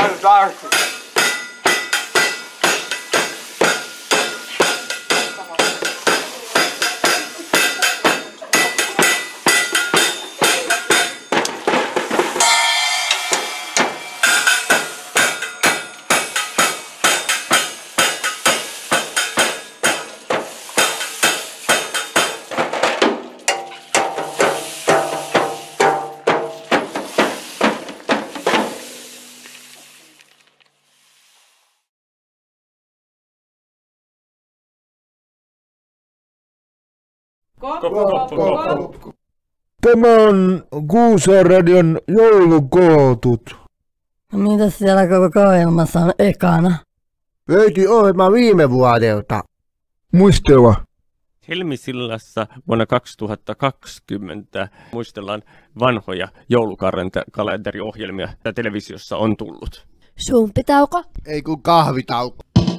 Tämä on Kuusen-radion joulukootut. Mitäs siellä koko ohjelmassa on ekana? Löytyi ohjelma viime vuodelta. Muistella. Helmisillassa vuonna 2020 muistellaan vanhoja joulukalenteriohjelmia, mitä televisiossa on tullut. Sumpitauko? Ei kun kahvitauko.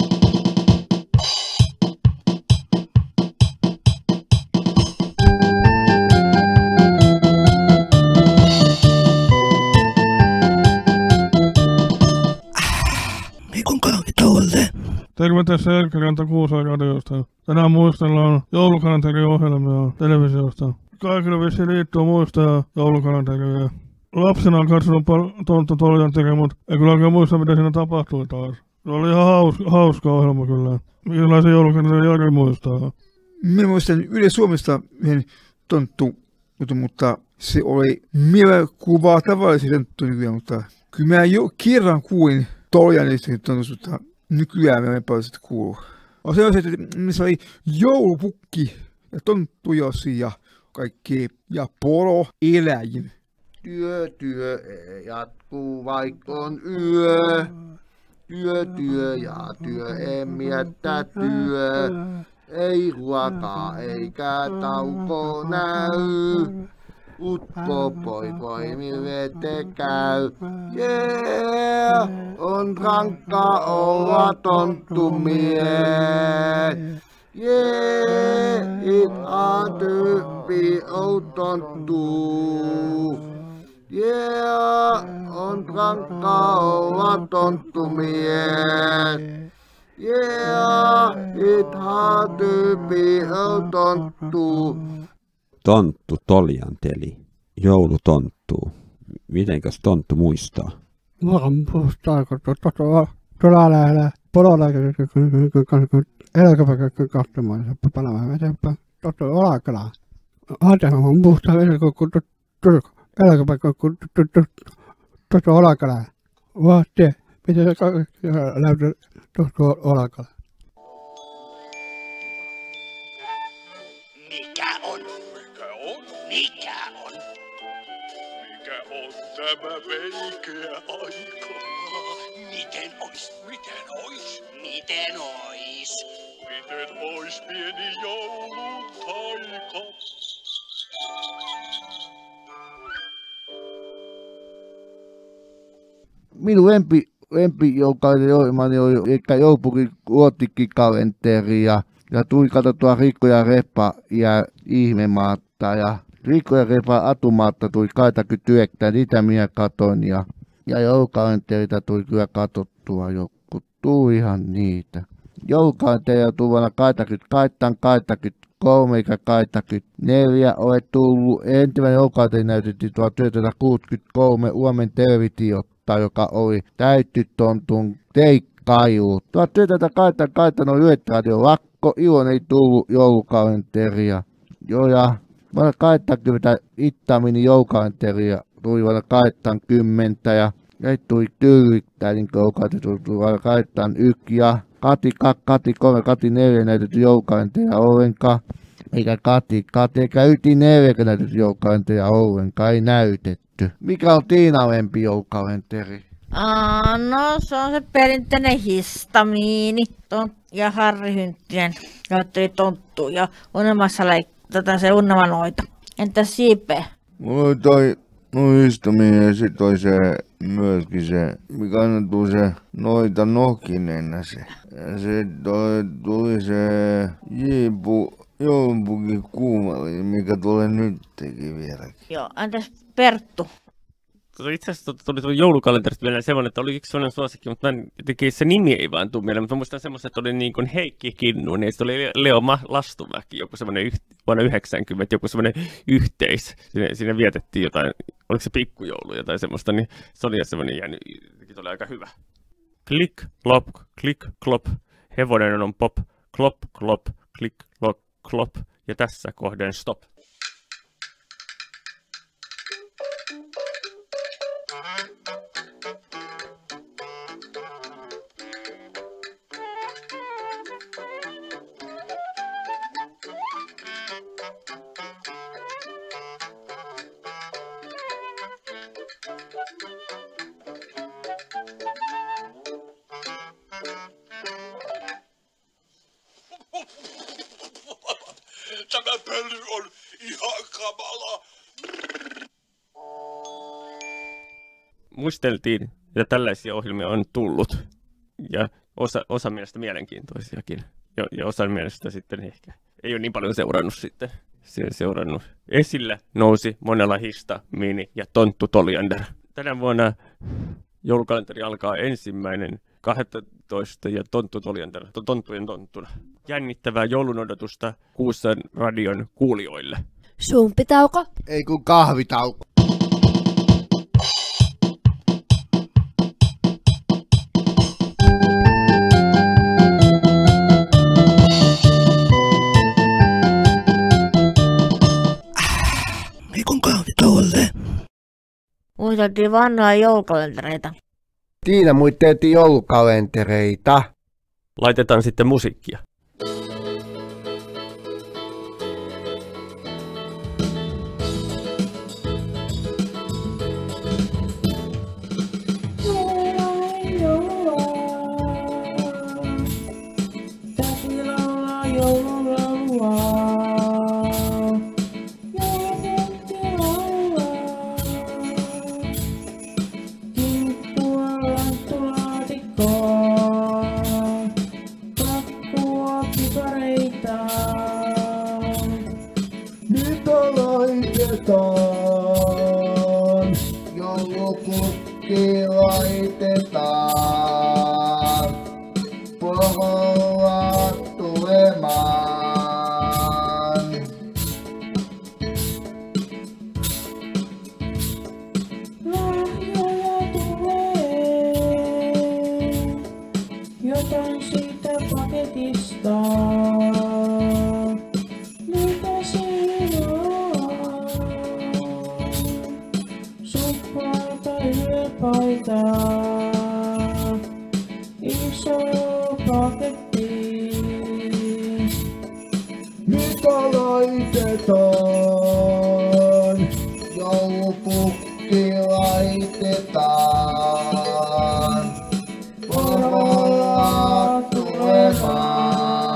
Terve tässä Erkki Ranta Kuusen radiosta. Tänään muistellaan joulukalenteriohjelmia televisiosta. Kaikille vissiin liittyy muistaa joulukalenteria. Lapsena on katsonut Tonttu Toljan, mutta ei kyllä oikein muista, mitä siinä tapahtui taas. Se oli ihan hauska ohjelma kyllä. Millaisia joulukalenteria Jari muistaa? Minä muistan Yle Suomesta yhden tonttu, mutta se oli mielikuvaa tavallisia tonttuja, mutta kyllä mä jo kerran kuulin Toljanista tontusta. Nykyään me ei paljon sitä kuulu. On sellaiset, missä oli joulupukki ja tonttujosi ja kaikki ja poroeläin. Työ jatkuu vaikka on yö. Työ ja työ en miettää työ. Ei ruokaa eikä tauko näy. Utko poikoi vete käy. Yeah, on rankka olla tonttumies. Yeah, it a tyyppi on tonttu. Yeah, on rankka olla tonttumies. Yeah, it a tyyppi on tonttu. Tonttu toljanteli. Joulutonttuu. Mitenkäs tonttu muistaa? Vaan muistaa, kun tuolla lähellä poroläkäinen eläkäpäivä katsomaan ja panemaan eteenpäin. Totta olakala. Ajatellaan muistaa vielä, kun eläkäpäivä totta olakala. Vaatte, miten se läytyy totta olakala. Tämä veikeä aika. Miten ois pieni joulutaika? Minun lempi joulukalenteri oli ehkä joulupukin luottikkikalenteri ja tuli katsottua Riikko ja Reppa ja Ihmemaatta ja Riikko ja Repa Atumaatta tuli 89, niitä minä katoin ja joulukalenterita tuli kyllä katsottua joku, tuli ihan niitä. Joulukalenteria tuli vuonna 88, 83 ja 84 oli tullut. Ensimmäinen joulukalenteri näytettiin 1963 Uomen televisiotta, joka oli täytty tontun teikkailu. 1988 oli Yleisradion lakko, ilon ei tullut joulukalenteria. Joo ja vuonna 80 Ittaaminin joulukalenteria tuli vuonna 80 ja tuli Tyylittäin joulukalenteri tuli vuonna 81 ja Kati 2, Kati 3, Kati 4 näytetty joulukalenteria ollenkaan. Eikä Kati eikä Yti 4 näytetty joulukalenteria ollenkaan, ei näytetty. Mikä on Tiina lempi joulukalenteri? No se on se perinteinen Histamiini ja Harri Hynttinen käytteli tonttua ja Unelmassa se Unelmanoita. Entäs Siipe? Mulla oli toi Histamiini ja sit oli se myöskin se, mikä annettu se Noita Nokinen se. Ja sit tuli se joulupukin kuumali, mikä tulee nytkin vieläkin. Joo, entäs Perttu? Itse asiassa tuli joulukalenterista vielä semmoinen, että oli yksi sellainen suosikki, mutta jotenkin se nimi ei vaan tule mieleen. Mutta muistan semmoisen, että oli niin kuin Heikki Kinnu, niin se oli Leo Lastumäki, joku semmoinen vuonna 90, joku semmoinen yhteis. Siinä vietettiin jotain, oliko se pikkujoulu tai semmoista, niin se oli semmoinen jäänyt, se oli aika hyvä. Klik, klop, hevonen on pop, klop, klik, klop, ja tässä kohden stop. Tämä pöly on ihan kamala. Muisteltiin, että tällaisia ohjelmia on tullut. Ja osa mielestä mielenkiintoisiakin. Ja osan mielestä sitten ehkä ei ole niin paljon seurannut. Esille nousi Monella Hista, Mini ja Tonttu Toliander. Tänä vuonna joulukalenteri alkaa 1.12. ja Tonttu Toliander, tonttujen tonttuna. Jännittävää joulun odotusta Kuusan radion kuulijoille. Sumpitauko? Ei kun kahvitauko. Ei kun kahvitauolle. Muisteltiin vanhoja joulukalentereita. Tiina muisteetti joulukalentereita. Laitetaan sitten musiikkia. Joulupukki laitetaan, porolla tulemaan. Lahjoja tulee, jotain siitä paketista. Mitä siinä on? Suppaa tai yöpaitaa, iso paketti. Mitä laitetaan? Joulupukki laitetaan, porolla tulemaan.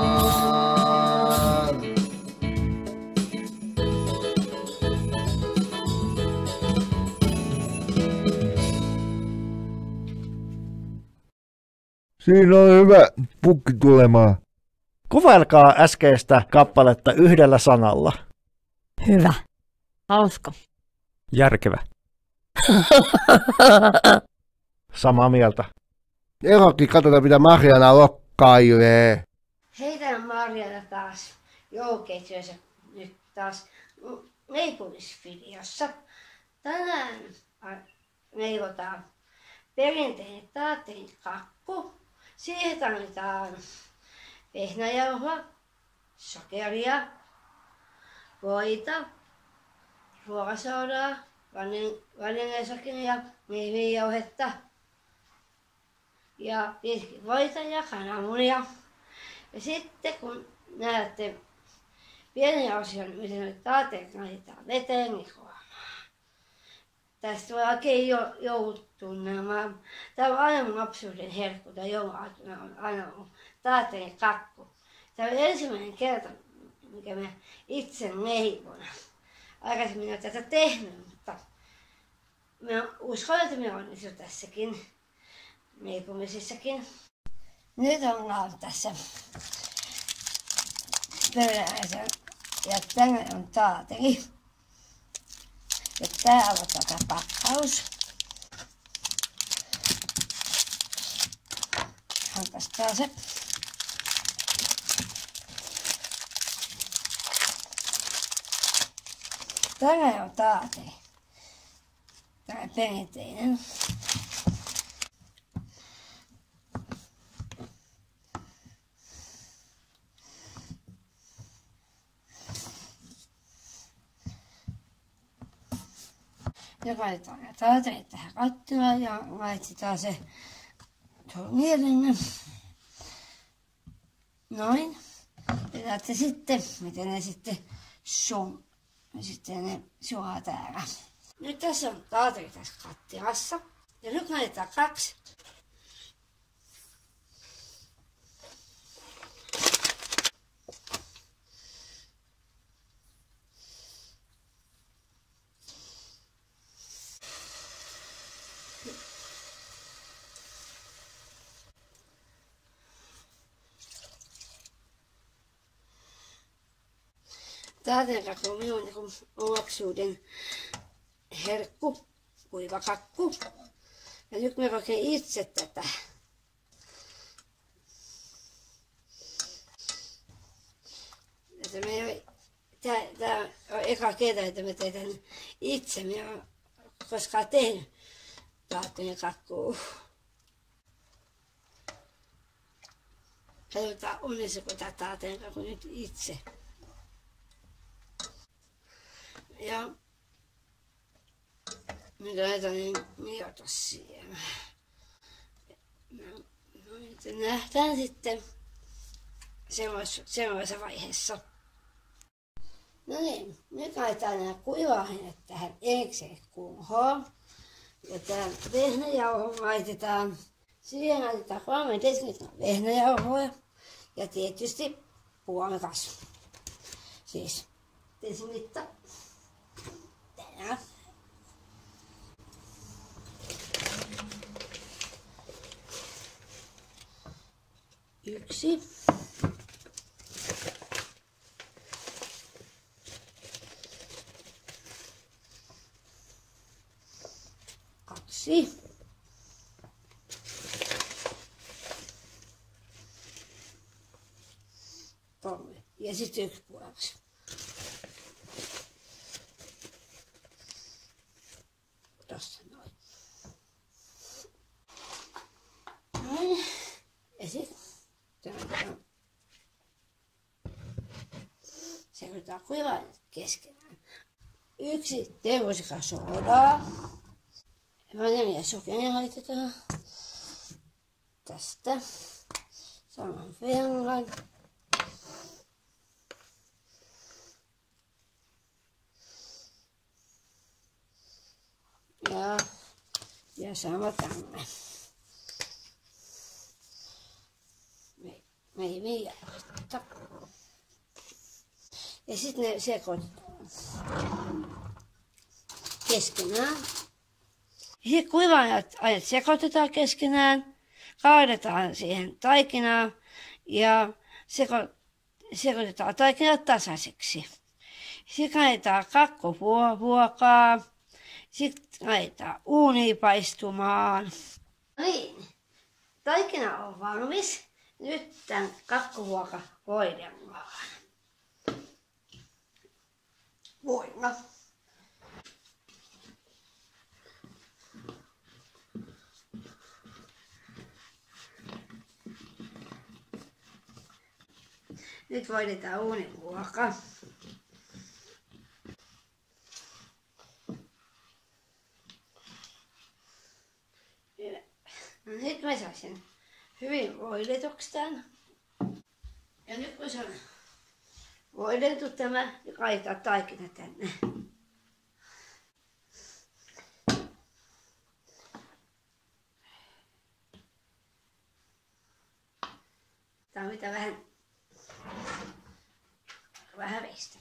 Siinä on hyvä pukki tulemaan. Kuvailkaa äskeistä kappaletta yhdellä sanalla. Hyvä. Hauska. Järkevä. Samaa mieltä. Erokin katsotaan mitä Marjana lokkailee. Hei, täällä Marjana taas jouluketjuissa nyt taas leipomisvideossa. Tänään leivotaan perinteinen taattelin kakku. Siihen tarvitaan vehnäjauhoa, sokeria, voita, ruokasoodaa, vaniljasokeria ja meivinjauhetta ja tietenkin voita ja kananmunia. Ja sitten kun näette pieniä osia, miten nyt taatteet laitetaan veteen, niin huomaa. Tästä tulee oikein joulutunnelma. Tämä on aina mun lapsuuden herkku, tämä jouluaatuna on aina mun taattelin kakku. Tämä on ensimmäinen kerta, mikä mä itse leivon. Aikaisemmin olen tätä tehnyt, mutta mä uskon, että mä onnistun tässäkin leipomisissakin. Nyt ollaan tässä pöydässä ja tänne on taateli. Ja täällä on tätä pakkaus. tästä se. Tämä on taate. Tämä on perinteinen. Ja laitetaan taatelit tähän kattilaan ja laitetaan se mielinen. Noin. Ja näette sitten, miten ne sitten ne suolaa täällä. Nyt tässä on taateli tässä kattilassa. Ja nyt laitetaan 2. Taatelikakku on minun niin omaksuuden herkku, kuiva kakku. Ja nyt me kokein itse tätä. Tämä on eka kerta, että me teetään itse. Minä olen koskaan tehnyt taatelikakkua. Katsotaan onnisiko tämä taatelikakku nyt itse. Ja nyt laitan miota siihen. No nyt nähdään sitten seuraavassa vaiheessa. No niin, nyt laitetaan nämä kuiva-aineet tähän erikseen kuuhoon. Ja tämä vehnäjauho laitetaan, siihen laitetaan 3 desilitraa vehnäjauhoa. Ja tietysti puolikas. Siis desilitra. Tää. Yksi. Kaksi. Kolme. Ja sitten 1 puolikas. Tossa noin. Noin. Ja sitten sekoitetaan kuivaa keskenään. 1 teevosika soodaa. Vanilja sokeria laitetaan tästä saman verran. Ja sama tänne. Meijäästä. Ja sitten ne sekoitetaan keskenään. Sitten kuiva-aineet sekoitetaan keskenään, kaadetaan siihen taikinaan ja sekoitetaan taikinaa tasaiseksi. Sitten laitetaan kakkuvuokaa. Sitten laitetaan uuniin paistumaan. Niin, taikina on valmis. Nyt tämän kakkuvuoka voidellaan. Voilla. Nyt voidetaan uunivuoka. No nyt mä saan sen hyvin voidetuksi tämän. Ja nyt kun se on voidettu tämä, niin laitetaan taikina tänne. Tää on mitä vähän veistä.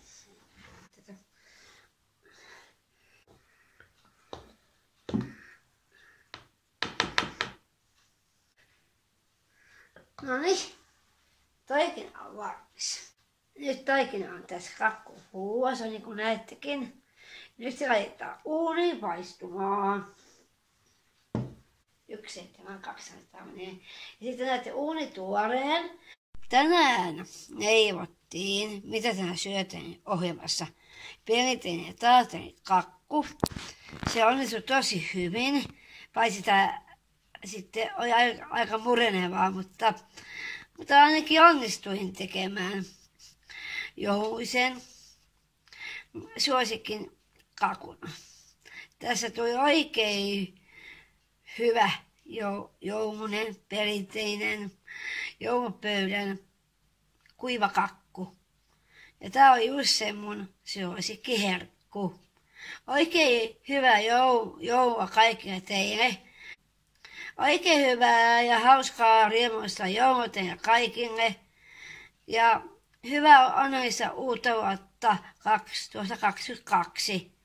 No niin, taikina on valmis. Nyt taikina on tässä kakkupuuassa, niin kuin näettekin. Nyt se laitetaan uuniin paistumaan. 1 17200 menee. Ja sitten näette uunituoreen. Tänään neivottiin, mitä tänään syötiin ohjelmassa. Perinteinen taatari kakku. Se onnistui tosi hyvin. Paitsi tämä sitten oli aika murenevaa, mutta ainakin onnistuin tekemään jouluisen suosikin kakun. Tässä tuli oikein hyvä joulunen, perinteinen joulupöydän kuiva kakku. Ja tää on just se mun suosikkiherkku. Oikein hyvää joulua kaikille teille. Oikein hyvää ja hauskaa riemuista joulua teille kaikille. Ja hyvää onnellista uutta vuotta 2022.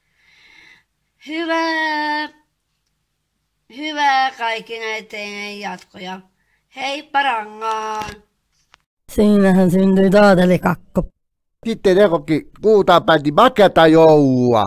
Hyvää kaikille teille jatkoja. Hei parangaan! Siinähän syntyi taatelikakko. Sitten Ekokin puhutaan päätti makeata joulua.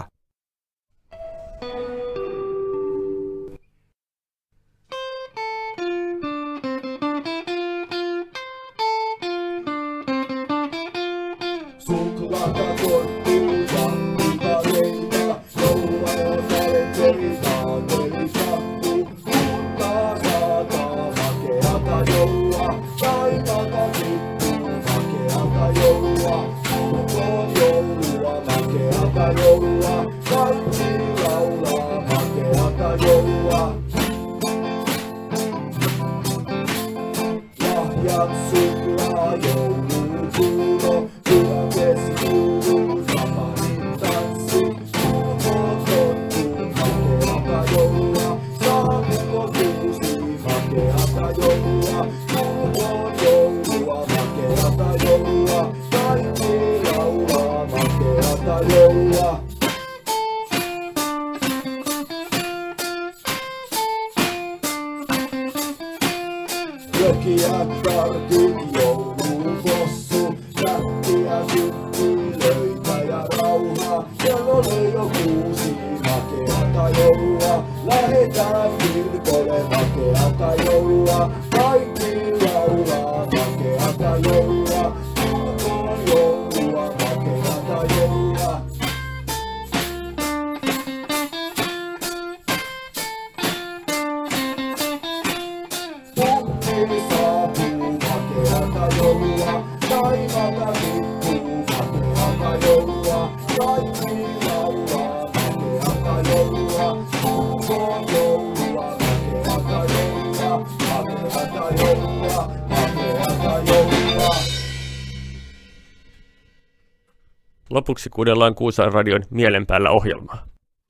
Suklaata korttuuta, mitä leipää, joulua ja kalenteri saateli sattuu. Kultaa saataa makeata joulua, taivaalta tippuu makeata joulua. Tulkoon joulua, makeata joulua, kaikki laulaa makeata joulua. Lahjat suklaa joulukuulo. Jokia kartit joulupossu, jättiä sykkilöitä ja rauhaa. Kello oli jo 6, makeata joulua. Lähetään kirkolle makeata joulua. Kaikki laulaa makeata joulua. Tulkoon joulua, makeata joulua. Pukkini saapuu makeata joulua. Taivaalta tippuu makeata joulua. Kaikki laulaa makeata joulua. Tulkoon joulua, makeata joulua. Makeata joulua, makeata joulua. Lopuksi kuunnellaan Kuusaaren radion Mielen päällä -ohjelmaa.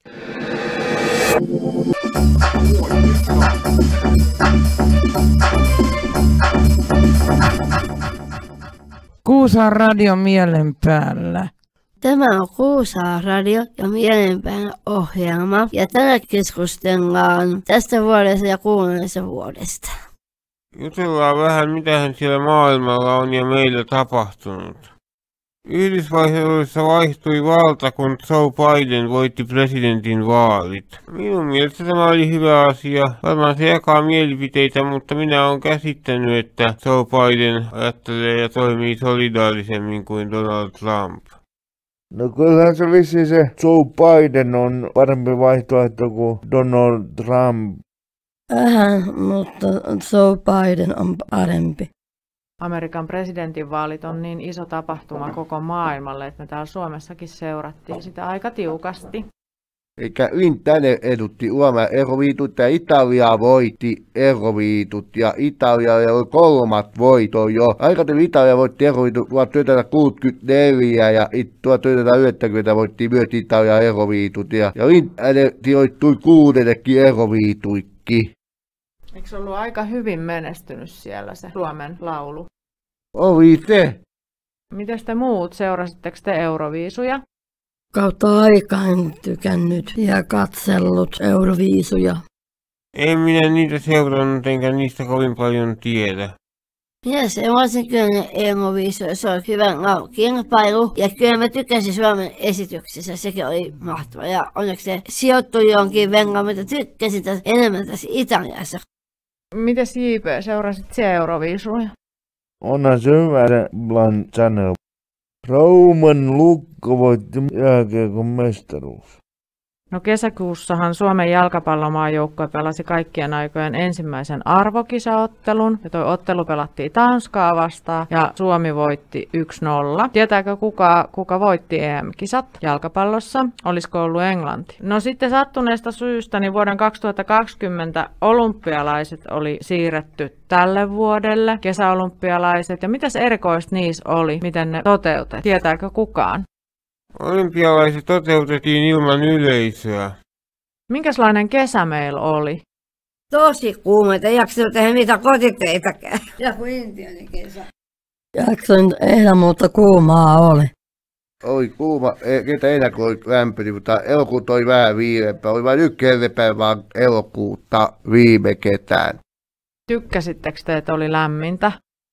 Kuusaaren radio Mielen päällä. Tämä on Kuusaaren radio ja Mielenpään ohjelma. Ja tänään keskustellaan tästä vuodesta ja kuluneesta vuodesta. Jutellaan vähän, mitähän siellä maailmalla on ja meillä tapahtunut. Yhdysvalloissa vaihtui valta, kun Joe Biden voitti presidentin vaalit. Minun mielestä tämä oli hyvä asia. Varmaan se jakaa mielipiteitä, mutta minä olen käsittänyt, että Joe Biden ajattelee ja toimii solidaarisemmin kuin Donald Trump. No kyllähän se vissiin se Joe Biden on parempi vaihtoehto kuin Donald Trump. Mutta Joe Biden on parempi. Amerikan presidentinvaalit on niin iso tapahtuma koko maailmalle, että me täällä Suomessakin seurattiin sitä aika tiukasti. Eikä Italia edutti Uomaa eroviitut ja Italia voitti eroviitut ja Italia oli 3 voittoa jo. Aikaisemmin Italia voitti eroviitut 1964 ja 1990 voitti myös Italia eroviitut ja Italia sijoittui 6. eroviituikki. Eikö se ollut aika hyvin menestynyt siellä se Suomen laulu? Oli se. Miten te muut, seurasitteko te Euroviisuja? Kautta aikaan tykännyt ja katsellut Euroviisuja. En minä niitä seurannut enkä niistä kovin paljon tiedä. Minä seurasin kyllä Euroviisuja, se oli hyvä kilpailu ja kyllä mä tykkäsin Suomen esityksessä, sekin oli mahtava ja onneksi se sijoittui jonkin verran, mutta tykkäsin enemmän tässä Italiassa. Mites JP, seurasit se Euroviisuja? Onhan se hyvä se Blanc Channel. Rauman Lukko voitti jääkiekon mestaruus. No kesäkuussahan Suomen jalkapallomaajoukkue pelasi kaikkien aikojen ensimmäisen arvokisaottelun. Ja toi ottelu pelattiin Tanskaa vastaan ja Suomi voitti 1-0. Tietääkö kuka voitti EM-kisat jalkapallossa? Olisiko ollut Englanti? No sitten sattuneesta syystä niin vuoden 2020 olympialaiset oli siirretty tälle vuodelle, kesäolympialaiset. Ja mitäs erikoista niissä oli? Miten ne toteutettiin? Tietääkö kukaan? Olympialaiset toteutettiin ilman yleisöä. Minkälainen kesä meillä oli? Tosi kuuma, ei jaksanut tehdä mitään kotiteitäkään. Ja kuin Intianin kesä. Jaksoin ehdä, mutta kuumaa oli. Oli kuuma, ketä eläkö oli lämpöni, mutta elokuuta oli vähän viileämpää. Oli vain yksi kerran vaan elokuuta viime ketään. Tykkäsittekö te, että oli lämmintä?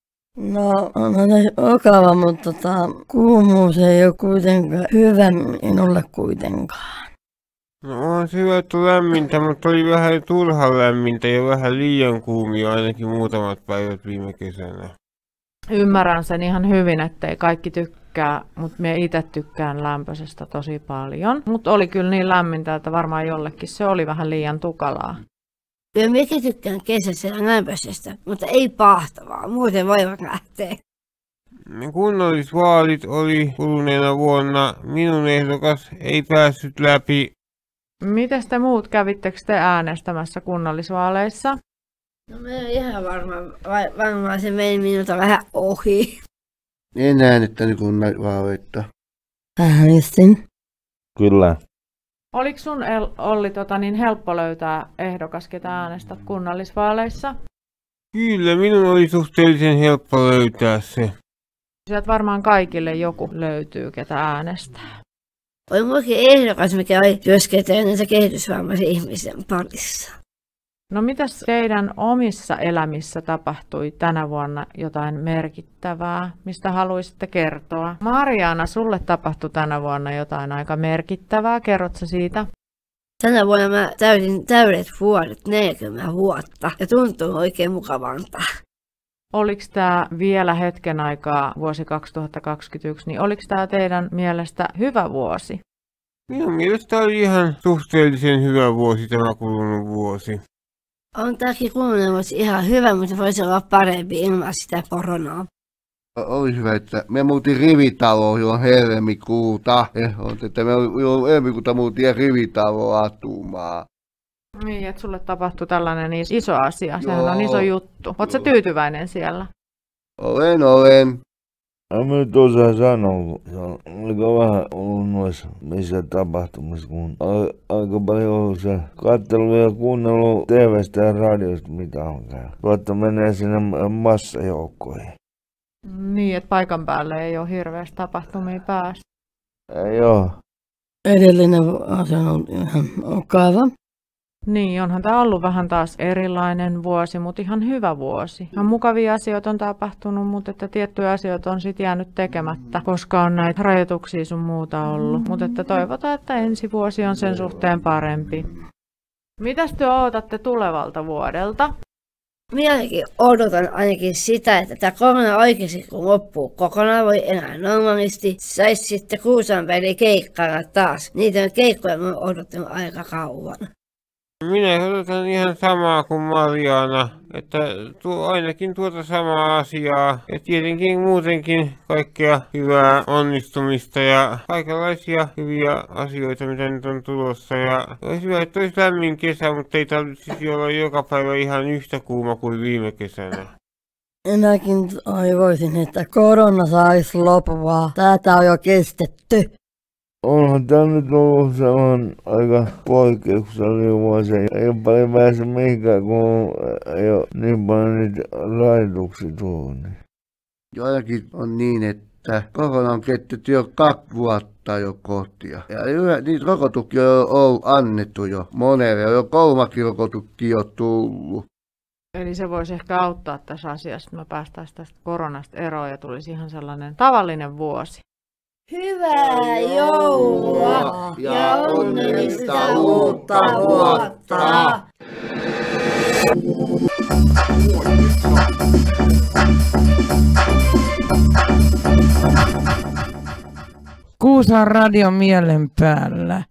No, onhan se mukava, mutta kuumuus ei ole kuitenkaan hyvä minulle kuitenkaan. No on se hyvä, että on lämmintä, mutta oli vähän turhan lämmintä ja vähän liian kuumia ainakin muutamat päivät viime kesänä. Ymmärrän sen ihan hyvin, ettei kaikki tykkää, mutta minä itse tykkään lämpöisestä tosi paljon. Mutta oli kyllä niin lämmintä, että varmaan jollekin se oli vähän liian tukalaa. Kyllä minäkin tykkään kesässä ja lämpöisestä, mutta ei pahtavaa, muuten voivat lähteä. Kunnallisvaalit oli kuluneena vuonna. Minun ehdokas ei päässyt läpi. Mites te muut kävittekö te äänestämässä kunnallisvaaleissa? No me en ihan varmaan se meni minulta vähän ohi. En äänettänyt kunnallisvaaleita. Äänestin. Kyllä. Oliko sun Olli niin helppo löytää ehdokas, ketä äänestät kunnallisvaaleissa? Kyllä, minun oli suhteellisen helppo löytää se. Sieltä varmaan kaikille joku löytyy, ketä äänestää. Oli muakin ehdokas, mikä oli työskentelynensä kehitysvammaisen ihmisen parissa. No mitäs teidän omissa elämissä tapahtui tänä vuonna jotain merkittävää, mistä haluaisitte kertoa? Mariana, sulle tapahtui tänä vuonna jotain aika merkittävää, kerrotko siitä? Tänä vuonna mä täytin täydet vuodet, 40 vuotta, ja tuntuu oikein mukavalta. Oliko tämä vielä hetken aikaa vuosi 2021, niin oliko tämä teidän mielestä hyvä vuosi? Minun mielestä oli ihan suhteellisen hyvä vuosi tämä kulunut vuosi. On tämäkin kulunut vuosi ihan hyvä, mutta voisi olla parempi ilman sitä koronaa. Oli hyvä, että me muutin rivitaloon jo helmikuuta. Että me helmikuuta muutin rivitaloon asumaan. Niin, että sulle tapahtui tällainen iso asia. Sehän on iso juttu. Oletko sä tyytyväinen siellä? Olen. Mä tuossa sanoa, oliko vähän ollut noissa missä tapahtumissa, kun aika paljon ollut se katselu ja kuunnellut TV:stä ja radiosta, mitä on käy. Tuotta menee sinne massajoukkoihin. Niin, että paikan päälle ei ole hirveästi tapahtumia päästä. Ei oo. Edellinen asia on ihan mukava. Niin, onhan tämä ollut vähän taas erilainen vuosi, mutta ihan hyvä vuosi. Ihan mukavia asioita on tapahtunut, mutta että tiettyjä asioita on sitten jäänyt tekemättä, koska on näitä rajoituksia sun muuta ollut. Mutta että toivotaan, että ensi vuosi on sen suhteen parempi. Mitäs te odotatte tulevalta vuodelta? Minäkin odotan ainakin sitä, että tämä korona oikeasti kun loppuu kokonaan, voi enää normaalisti, saisi sitten Kuusan väliin keikkailla taas. Niitä keikkoja mä oon odottanut aika kauan. Minä odotan ihan samaa kuin Mariana, että ainakin tuota samaa asiaa ja tietenkin muutenkin kaikkea hyvää onnistumista ja kaikenlaisia hyviä asioita, mitä nyt on tulossa. Ja olisi hyvä, että olisi lämmin kesä, mutta ei tarvitsisi olla joka päivä ihan yhtä kuuma kuin viime kesänä. Minäkin toivoisin, että korona saisi loppua. Tätä on jo kestetty. Onhan tämä nyt ollut sellainen aika poikkeuksellinen vuosi. Ei ole paljon pääse mihinkään, kun ei ole niin paljon niitä rajoituksia tullut. Joillakin on niin, että korona on kettetty jo 2 vuotta jo kotia. Ja niitä rokotuksia on annettu jo monelle. Jo 3 rokotuksia jo tullut. Eli se voisi ehkä auttaa tässä asiassa, että me päästäisiin tästä koronasta eroon ja tulisi ihan sellainen tavallinen vuosi. Hyvää joulua ja onnellista uutta vuotta! Kuusan radio mielen päällä.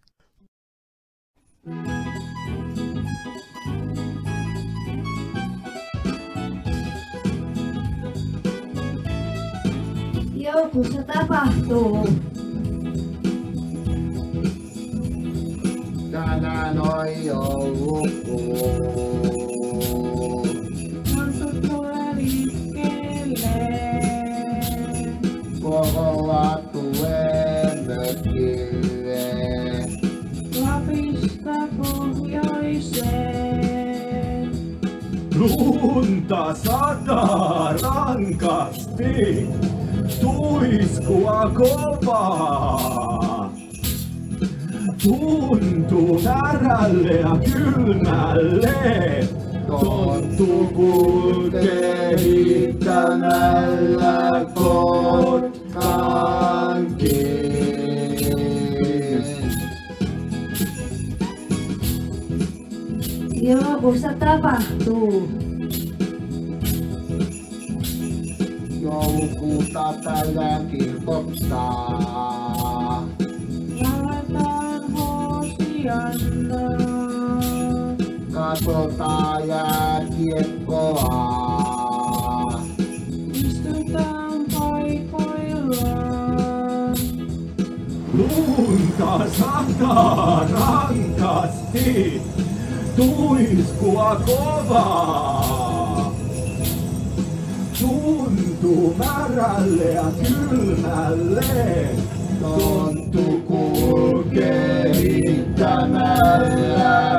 Joukussa tapahtuu. Tänään on joulukuu. Tontut tulee liikkeelle. Porolla tulee mökille. Lapista pohjoiseen. Lunta sataa rankasti, tuiskua kovaa. Tuntuu närälle ja kylmälle, tonttu kulkee hittämällä kotkankin. Joukussa tapahtuu. Joulukuuta tällään kirkottaa. Jalataan Hosiannaa. Katsotaan jääkiekkoa. Istutaan paikoillaan. Lunta sataa rankasti, tuiskua kovaa. Tuntuu märälle ja kylmälle, tonttu kulkee hittämällä